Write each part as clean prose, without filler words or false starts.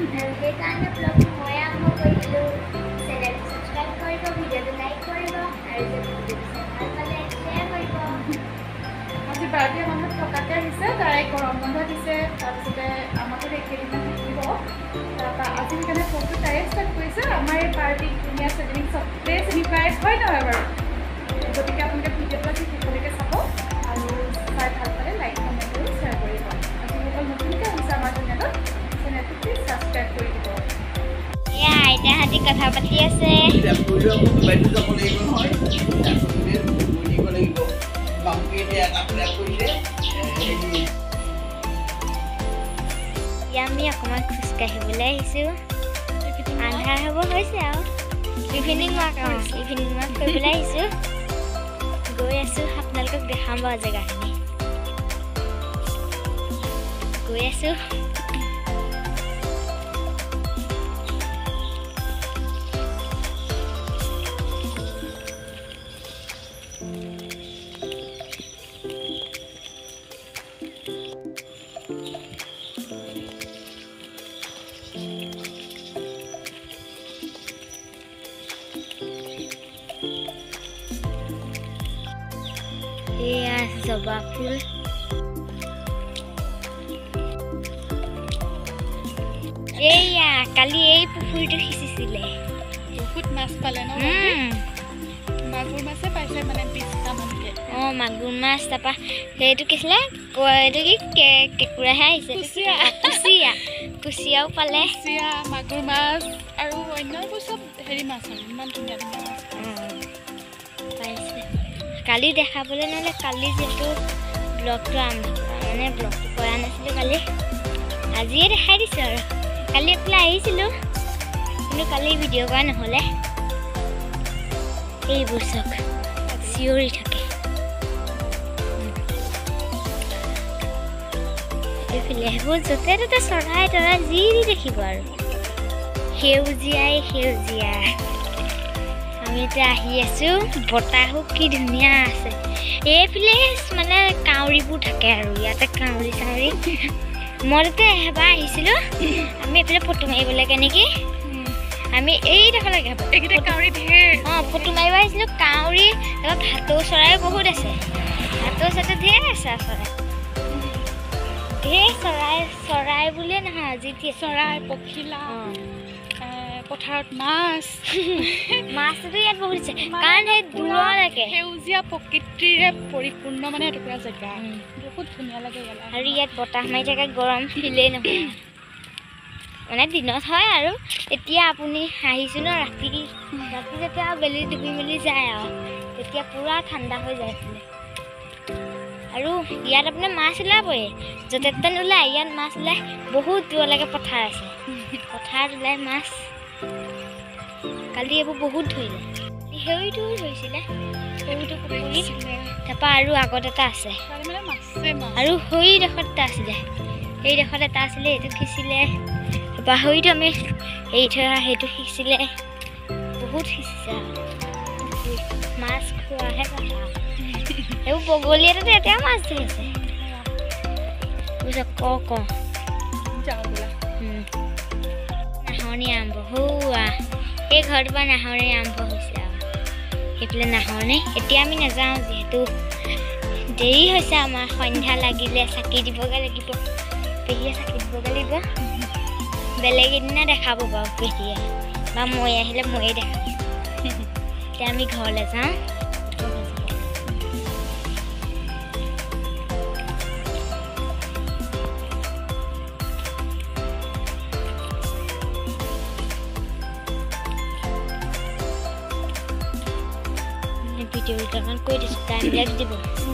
সেইকাৰণে ব্লগটো মই আৰম্ভ কৰিলোঁ চেনেলটো ছাবস্ক্ৰাইব কৰিব ভিডিঅ'টো লাইক কৰিব আৰু যদি ভিডিঅ'টো চাই ভাল পালে শ্বেয়াৰ কৰিব আজি বাৰ্থডে মানুহ থকাকে আহিছে তাই গৰম বন্ধ দিছে তাৰপিছতে আমাকো এইকেইদিনমান থাকিব তাৰপৰা আজি সেইকাৰণে ফোনটো তাই ষ্টাৰ্ট কৰিছে আমাৰ এই পাৰ্টি ধুনীয়া চেলিং চবেই চিনি পাই হয় নহয় বাৰু গতিকে আপোনালোকে ভিডিঅ'টো আজি শেষলৈকে চাব আৰু চাই ভাল পালে লাইক কমেণ্ট কৰি শ্বেয়াৰ কৰিব আজি সকলো নতুনকৈ আহিছে আমাৰ চেনেলটো প্লিজ ছাবস্ক্ৰাইব কৰি দিব এয়া আইতাহঁতি কথা পাতি আছে আমি অকণমান খোজকাঢ়িবলৈ আহিছোঁ আন্ধাৰ হ'ব হৈছে আৰু ইভিনিং ৱাক কৰিবলৈ আহিছোঁ গৈ আছোঁ আপোনালোকক দেখাম বাৰু জেগাখিনি গৈ আছোঁ এয়া জবা ফুল এয়া কালি এই পুখুৰীটো সিঁচিছিলে বহুত মাছ পালে ন মাগুৰ মাছে পাইছে মানে 20টা মানকে অঁ মাগুৰ মাছ তাৰপৰা সেইটো কি আছিলে এইটো কি কেঁকুৰাহে আহিছে কুচিয়াও পালে কুচিয়া মাগুৰ মাছ আৰু অন্যবোৰ চব হেৰি মাছ আৰু ইমান ধুনীয়া ধুনীয়া মাছ পাইছে কালি দেখাবলৈ নহ'লে কালি যিহেতু ব্লগটো মানে ব্লগটো কৰা নাছিলোঁ কালি আজিয়ে দেখাই দিছোঁ আৰু কালি এফালে আহিছিলোঁ কিন্তু কালি ভিডিঅ' কৰা নহ'লে এইবোৰ চক চিঞৰি থাকে এইফালে সেইবোৰ য'তে ত'তে চৰাই তৰাই যি দেখিব আৰু সেউজীয়াই আমি এতিয়া আহি আছোঁ বতাহো কি ধুনীয়া আছে এইফালে মানে কাউৰীবোৰ থাকে আৰু ইয়াতে কাউৰী চাউৰী মই তাতে এবাৰ আহিছিলোঁ আমি এইফালে ফটো মাৰিবলৈকে নেকি আমি এইডোখৰলৈকে এইকেইটা কাউৰী ধেৰ অঁ ফটো মাৰিব আহিছিলোঁ কাউৰী তাৰপৰা ভাটৌ চৰাই বহুত আছে ভাটৌ চৰাই ধেৰ আছে চৰাই ধেৰ চৰাই বুলিয়ে নহয় আজি চৰাই পখিলা পথাৰত মাছটো ইয়াত বহুত আছে কাৰণ সেই দূৰলৈকে সেউজীয়া প্ৰকৃতিৰে পৰিপূৰ্ণ মানে এটুকুৰা জেগা বহুত ধুনীয়া লাগে আৰু ইয়াত বতাহ মাৰি থাকে গৰম ফিলেই নহয় মানে দিনত হয় আৰু এতিয়া আপুনি আহিছোঁ ন ৰাতি যেতিয়া বেলি ডুবি মেলি যায় আৰু তেতিয়া পূৰা ঠাণ্ডা হৈ যায় বোলে আৰু ইয়াত আপোনাৰ মাছ ওলাবই য'তে ত'তে নোলায় ইয়াত মাছ ওলায় বহুত দূৰলৈকে পথাৰ আছে পথাৰত ওলায় মাছ কালি এইবোৰ বহুত ধৰিলে সেইটো ধৰিছিলে সেইটোতো পুখুৰী তাৰপৰা আৰু আগত এটা আছে আৰু সেইডোখৰত এটা আছিলে সেইডোখৰত এটা আছিলে এইটো সিঁচিলে তাৰপৰা সেইটো আমি এৰি থৈ অহা সেইটো সিঁচিলে বহুত সিঁচিছে মাছ খোৱাহে কথা এইবোৰ বগলী এটাতে এতিয়া মাছ ধৰিছে নাহৰণি আৰম্ভ হোৱা এই ঘৰটোৰ পৰা নাহৰণি আৰম্ভ হৈছে আৰু সেইফালে নাহৰণি এতিয়া আমি নাযাওঁ যিহেতু দেৰি হৈছে আমাৰ সন্ধ্যা লাগিলে চাকি দিবগৈ লাগিব পেহীয়ে চাকি দিবগৈ লাগিব বেলেগ এদিনা দেখাব বাৰু পেহীয়ে বা মই আহিলে ময়ে দেখাম এতিয়া আমি ঘৰলৈ যাওঁ ভিডিঅ' দুটামান কৈ দিছোঁ টাইমবিলাক দিব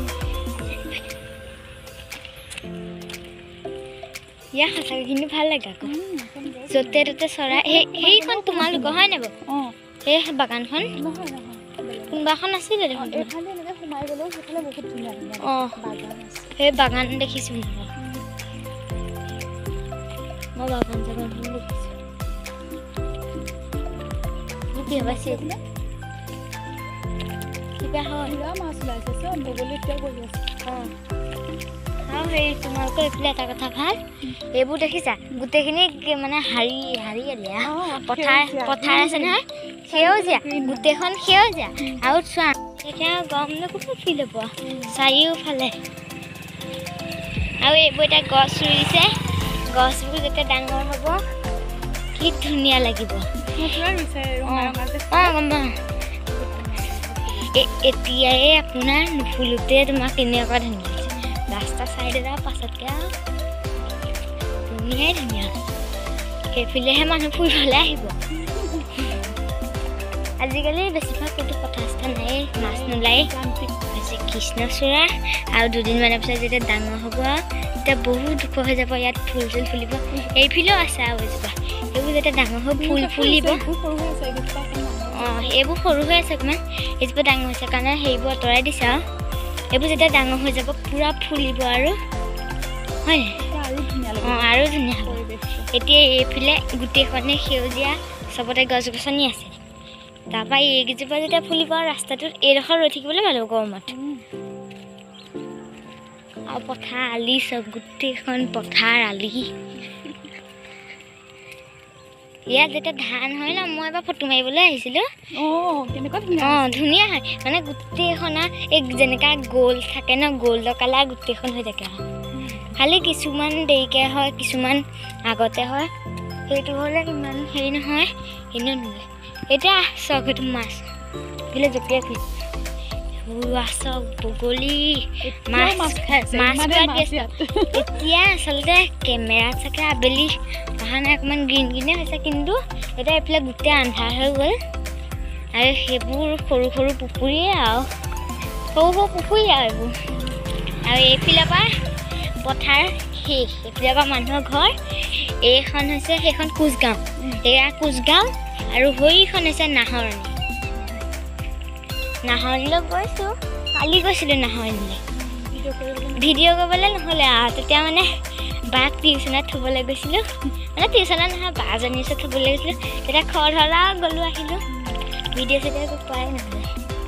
ইয়াৰ সঁচাকৈ কিন্তু ভাল লাগে আকৌ য'তে ত'তে চৰাই সেইখন তোমালোকৰ হয় নাই বাৰু সেই বাগানখন কোনোবাখন আছিলে দেখোন অঁ সেই বাগান দেখিছোঁ মই বাগান চাগানখন দেখিছোঁ কি পাইছে কিবা হয় মাছ ওলাইছে বগলী এতিয়া বহি আছে আৰু সেই তোমালোকৰ এইফালে এটা কথা ভাল এইবোৰ দেখিছা গোটেইখিনি মানে হাৰিয়ালীয়া পথাৰ আছে নহয় সেউজীয়া গোটেইখন সেউজীয়া আৰু চোৱা এতিয়া গৰম ক'ত ফিল হ'ব চাৰিওফালে আৰু এইবোৰ এতিয়া গছ ৰুইছে গছবোৰ যেতিয়া ডাঙৰ হ'ব কি ধুনীয়া লাগিব এতিয়াই আপোনাৰ নুফুলোতে তোমাক কেনেকুৱা ধুনীয়া লাগিছে ৰাস্তা চাইডে যাওঁ পাছতকৈ আৰু ধুনীয়াই ধুনীয়া সেইফালেহে মানুহ ফুৰিবলৈ আহিব আজিকালি বেছিভাগ ক'তো কথা চথা নাই মাছ নোলায় আজি কৃষ্ণচূড়া আৰু দুদিনমানৰ পিছত যেতিয়া ডাঙৰ হ'ব তেতিয়া বহুত দুখ হৈ যাব ইয়াত ফুল চুল ফুলিব এইফালেও আছে আৰু এজোপা এইবোৰ যেতিয়া ডাঙৰ হৈ ফুল ফুলিব এইবোৰ সৰু হৈ আছে অকণমান এজোপা ডাঙৰ হৈছে কাৰণে সেইবোৰ আঁতৰাই দিছে আৰু এইবোৰ যেতিয়া ডাঙৰ হৈ যাব পূৰা ফুলিব আৰু হয় আৰু ধুনীয়া হ'ব এতিয়া এইফালে গোটেইখনে সেউজীয়া চবতে গছ গছনি আছে তাৰপৰা এইকেইজোপা যেতিয়া ফুলিব ৰাস্তাটোত এইডোখৰ ৰৈ থাকিবলৈ ভাল হ'ব গৰমত আৰু পথাৰ আলি চব গোটেইখন পথাৰ আলি ইয়াত যেতিয়া ধান হয় ন মই এবাৰ ফটো মাৰিবলৈ আহিছিলোঁ ধুনীয়া হয় মানে গোটেইখন এই যেনেকুৱা গ'ল্ড থাকে ন গ'ল্ডৰ কালাৰ গোটেইখন হৈ থাকে আৰু খালি কিছুমান দেৰিকৈ হয় কিছুমান আগতে হয় সেইটো হ'লে ইমান হেৰি নহয় এনেও নোলায় এতিয়া চক সেইটো মাছ এইফালে জঁপিয়াই ফুৰিছে চক বগলী মাছ এতিয়া আচলতে কেমেৰাত চাগে আবেলি অহা নাই অকণমান গ্ৰীণ গ্ৰীণে হৈছে কিন্তু এতিয়া এইফালে গোটেই আন্ধাৰ হৈ গ'ল আৰু সেইবোৰ সৰু সৰু পুখুৰীয়ে আৰু সৰু পুখুৰী আৰু এইবোৰ আৰু এইফালৰ পৰা পথাৰ শেষ এইফালৰ পৰা মানুহৰ ঘৰ এইখন হৈছে সেইখন কোচগাঁও এয়া কোচগাঁও আৰু সেইখন হৈছে নাহৰণিলৈ গৈছোঁ কালি গৈছিলোঁ নাহৰণিলৈ ভিডিঅ' কৰিবলৈ নহ'লে আৰু তেতিয়া মানে বাক টিউশ্যনত থ'বলৈ গৈছিলোঁ মানে টিউশ্যনত নহয় বাজনীৰ ওচৰত থ'বলৈ গৈছিলোঁ তেতিয়া খৰ ধৰা গ'লোঁ আহিলোঁ ভিডিঅ' চিডিঅ' একো পোৱাই নহ'লে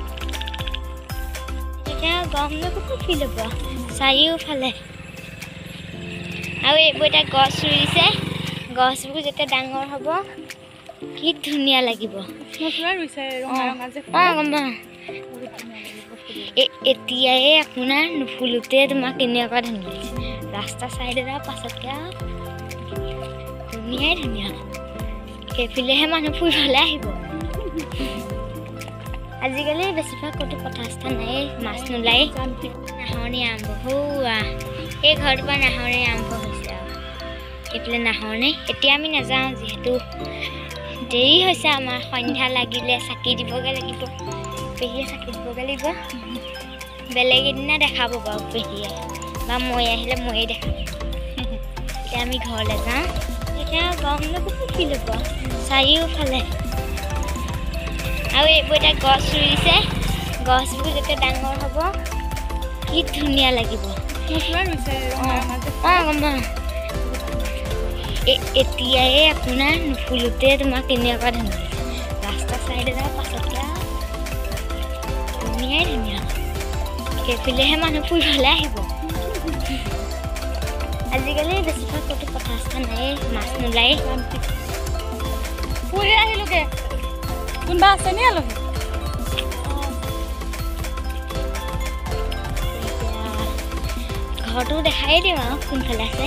এতিয়া গৰম ক'ত ফিল হ'ব চাৰিওফালে আৰু এইবোৰ এতিয়া গছ ৰুইছে গছবোৰ যেতিয়া ডাঙৰ হ'ব কি ধুনীয়া লাগিব এতিয়াই আপোনাৰ নুফুলোতে তোমাক কেনেকুৱা ধুনীয়া লাগিছে ৰাস্তা চাইডে যাওঁ পাছতকৈ আৰু ধুনীয়াই ধুনীয়া সেইফালেহে মানুহ ফুৰিবলৈ আহিব আজিকালি বেছিভাগ ক'তো কথা চথা নাই মাছ নোলায় নাহৰণি আৰম্ভ হোৱা এই ঘৰটোৰ পৰা নাহৰণি আৰম্ভ হৈছে আৰু এইফালে নাহৰণি এতিয়া আমি নাযাওঁ যিহেতু দেৰি হৈছে আমাৰ সন্ধ্যা লাগিলে চাকি দিবগৈ লাগিব পেহীয়ে চাকি দিবগৈ লাগিব বেলেগ এদিনা দেখাব বাৰু পেহীয়ে বা মই আহিলে ময়ে দেখাম এতিয়া আমি ঘৰলৈ যাওঁ এতিয়া গৰম ক'ত ফিল হ'ব চাৰিওফালে আৰু এইবোৰ এতিয়া গছ ৰুইছে গছবোৰ যেতিয়া ডাঙৰ হ'ব কি ধুনীয়া লাগিব এতিয়াই আপোনাৰ নুফুলোতে তোমাক কেনেকুৱা ধুনীয়া লাগিছে ৰাস্তা চাইডে যাওঁ পাছতকৈ আৰু ধুনীয়াই ধুনীয়া সেইফালেহে মানুহ ফুৰিবলৈ আহিব আজিকালি বেছিভাগ ক'তো কথা চথা নাই মাছ নোলায় ফুৰি আহিলোগৈ কোনোবা আছে নি আলহী ঘৰটো দেখাই দিওঁ আৰু কোনফালে আছে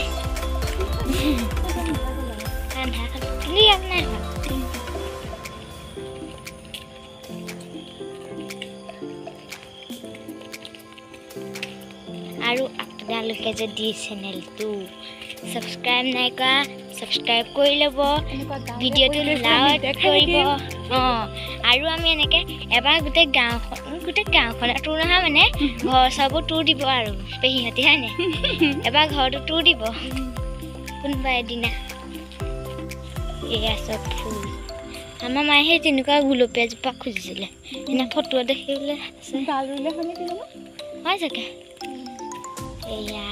আৰু আপোনালোকে যদি চেনেলটো ছাবস্ক্ৰাইব নাই কৰা ছাবস্ক্ৰাইব কৰি ল'ব ভিডিঅ'টো লাইক কৰিব আৰু আমি এনেকৈ এবাৰ গোটেই গাঁওখনত টুৰ নহয় মানে ঘৰ চৰবোৰ টুৰ দিব আৰু পেহীহঁতে হয়নে এবাৰ ঘৰটো টুৰ দিব কোনোবা এদিনা এয়া চব ফুল আমাৰ মায়ে সেই তেনেকুৱা গুলপীয়া জোপা খুজিছিলে এনে ফটো দেখিবলৈ হয় চাগে এয়া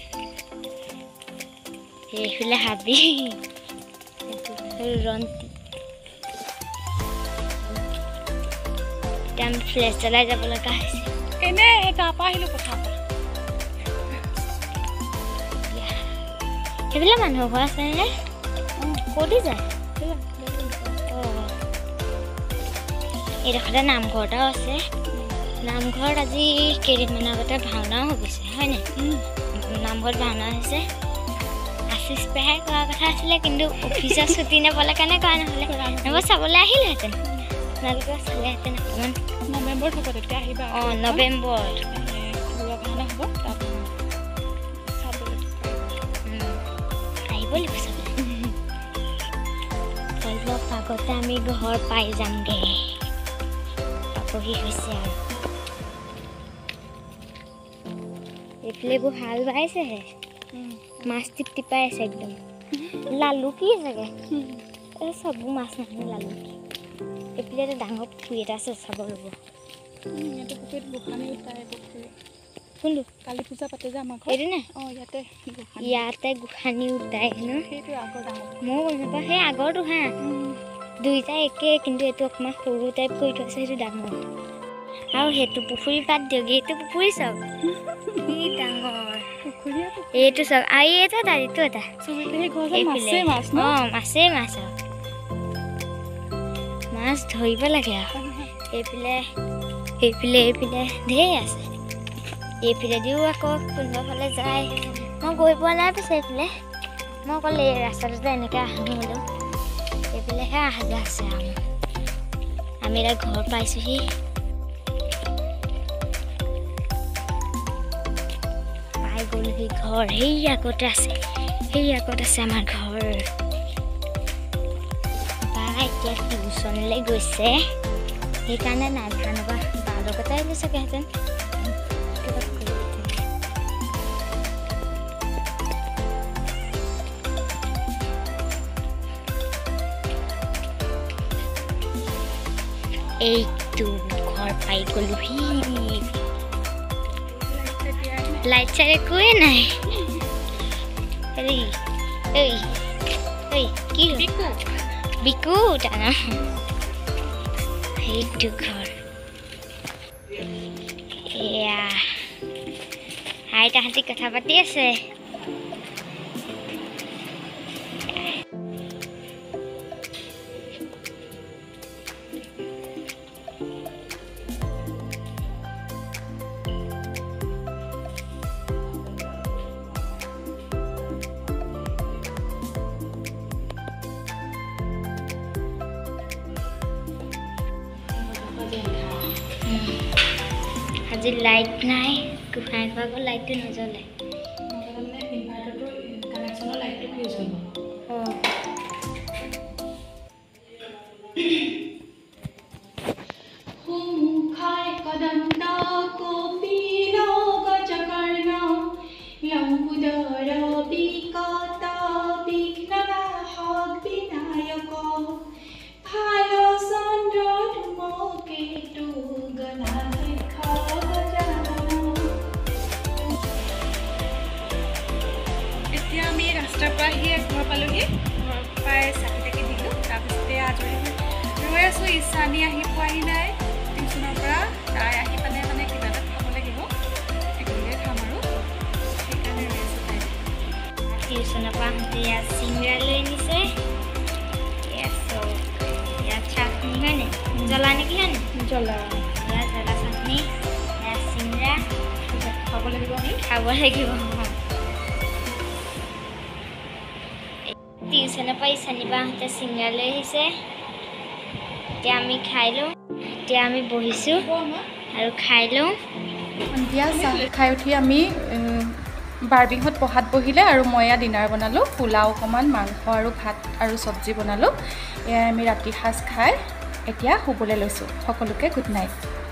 এইফালে হাবি ৰন্তি এতিয়া আমি ফ্লেছ জ্বলাই যাব লগা হৈছে এনেই তাৰপৰা আহিলোঁ পথাৰ সেইফালে মানুহ ঘৰ আছে নে ক'তে যায় এইডোখৰতে নামঘৰ এটাও আছে নামঘৰত আজি কেইদিনমানৰ আগতে ভাওনাও হৈ গৈছে হয়নে নামঘৰত ভাওনা হৈছে আশিষ পেহাই কোৱা কথা আছিলে কিন্তু অফিচৰ ছুটি নাপালে কাৰণে কোৱা নহ'লে মই চাবলৈ আহিলোহেঁতেন আপোনালোকে চালেহেঁতেন অকণমান নৱেম্বৰত হ'ব তেতিয়া আহিবা অঁ নৱেম্বৰত ভাওনা হ'ব তাত চাবলৈ আহিব লাগিব চাবলৈ অলপ আগতে আমি ঘৰ পাই যামগৈ পাবহি হৈছে আৰু এইফালে এইবোৰ হাল বাইছেহে মাছ টিপটিপাই আছে একদম লালু কি চাগে এই চববোৰ মাছ নহয় লালু এইফালে এটা ডাঙৰ পুখুৰী এটা আছে চাব ল'ব ইয়াতে পুখুৰীত গোসানী উঠাই পুখুৰী কোনটো কালী পূজা পাতে যে আমাৰ এইটো নে অঁ ইয়াতে গোসানী উঠাই হেনো সেইটো আগৰ ডাঙৰ ময়ো গম নাপাওঁ সেই আগৰটো হা দুইটা একে কিন্তু এইটো অকণমান সৰু টাইপ কৰি থৈছে সেইটো ডাঙৰ আৰু সেইটো পুখুৰী বাদ দিয়ক এইটো পুখুৰী চাওক কি ডাঙৰ পুখুৰী এইটো চাওক আৰু এইটো এটা এইটো এটা মাছেই মাছ ন অঁ মাছেই মাছ আৰু মাছ ধৰিব লাগে আৰু এইফালে এইফালে এইফালে ঢেৰ আছে এইফালে দিও আকৌ কোনোবা ফালে যায় মই গৈ পোৱা নাই পিছে এইফালে মই অকল এই ৰাস্তাটোতে এনেকৈ আহোঁ এইফালেহে অহা যোৱা আছে আৰু আমি এতিয়া ঘৰ পাইছোঁহি পাই গ'লোহি ঘৰ সেই আগতে আছে আমাৰ ঘৰ বা এতিয়া টিউশ্যনলৈ গৈছে সেইকাৰণে নাই ভাল নবা বাৰ লগতে আহিলোঁ চাগেহেঁতেন এইটো ঘৰ পাই গ'লোহি লাইট চাইট একোৱে নাই কি বিকু টানা সেইটো ঘৰ এয়া আইতাহঁতি কথা পাতি আছে আজি লাইট নাই গোসাঁই ঘৰৰ লাইটটো নজ্বলে ৰাস্তাৰ পৰা আহি ঘৰ পালোহি ঘৰ পাই চাকি তাকি দিলোঁ তাৰপিছতে আজৰি ৰৈ আছোঁ ইছানী আহি পোৱাহি নাই টিউশ্যনৰ পৰা তাই আহি পালে মানে কিবা এটা খাব লাগিব একেলগে খাম আৰু সেইকাৰণে ৰৈ আছোঁ তাই টিউশ্যনৰ পৰা আহোঁতে ইয়াত চিংৰা লৈ আনিছে ইয়াত চাটনি হয়নে জ্বলা নেকি হয়নে জ্বলা ইয়াত জ্বলা চাটনি ইয়াত চিংৰা খাব লাগিব আমি খাব লাগিব টিউশ্যনৰ পৰা ইছানীৰ আহোঁতে চিংৰা লৈ আহিছে এতিয়া আমি খাই লওঁ এতিয়া আমি বহিছোঁ আৰু খাই লওঁ সন্ধিয়া চাহ খাই উঠি আমি বাৰ্বিহঁত পঢ়াত বহিলে আৰু মই এয়া ডিনাৰ বনালোঁ পোলাও অকণমান মাংস আৰু ভাত আৰু চব্জি বনালোঁ এয়াই আমি ৰাতি সাঁজ খাই এতিয়া শুবলৈ লৈছোঁ সকলোকে গুড নাইট